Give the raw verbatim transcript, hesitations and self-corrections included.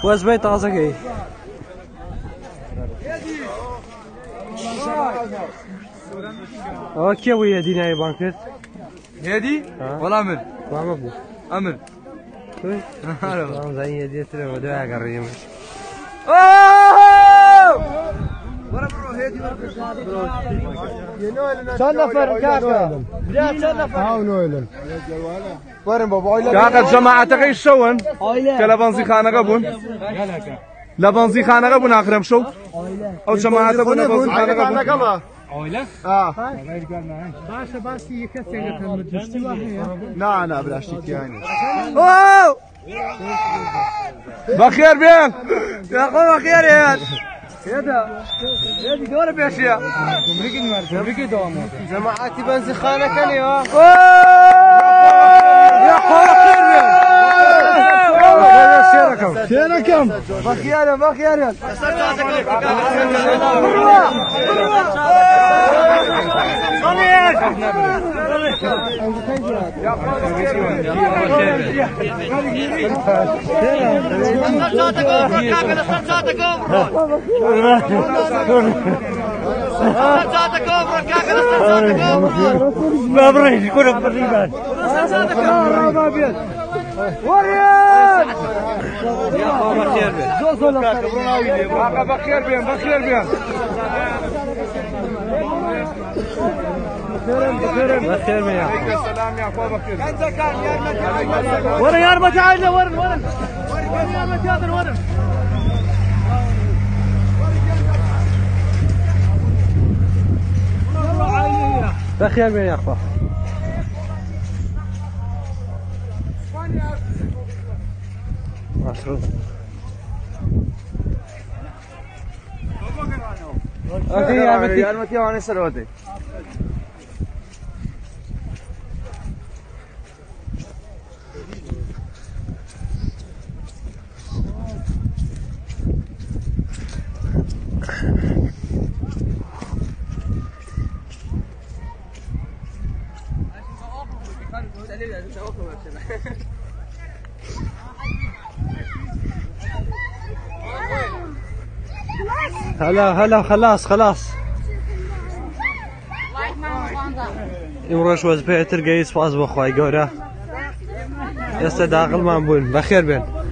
وزبەی تازەکەی ئەوە کێ بوو هێدی ناوی بان کرد؟ هێدی؟ وەڵام من وامە بوو ئەمن زانی هێدیەترەوە دوای گەڕێمە چند نفر کاکا؟ چند نفر؟ هاو نویلن ورن بابا کاکا جەماعەتەکەی شەون کە لە بەنزیخانەکە بوون لە بەنزیخانەکە بوون ئاخرەم شەو ئەو جەماعەتە بوون لە بەنزیخانەکە بوون اويله؟ اه باشا باشا يكسر المجلس لا لا بلاش يعني اوه بخير بين يا اخو بخير يا هذا هذه دور باشا امريكي امريكي دوام جماعتي بنزخانه كان يا يا اخو بخير بين شيركم بخير بخير ما بريش كله بالريبان وريان يا اخو بخير بين بخير بين بخير بين بخير بين السلام يا اخو بخير ورا يا رب تعالى ورا ورا يا متيادر ورا بخير بين يا اخو مشروب اوكي يا متي يا متي وانا سروتي هلا هلا خلاص خلاص امروز وز بيتر جاي سواز بخواي جورا يستدعى غلمان بون بخير بين